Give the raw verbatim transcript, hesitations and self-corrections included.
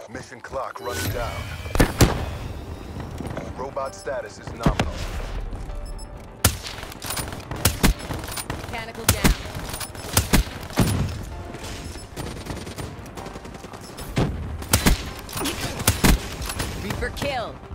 Mission clock running down. Robot status is nominal. Mechanical down. Reaper kill.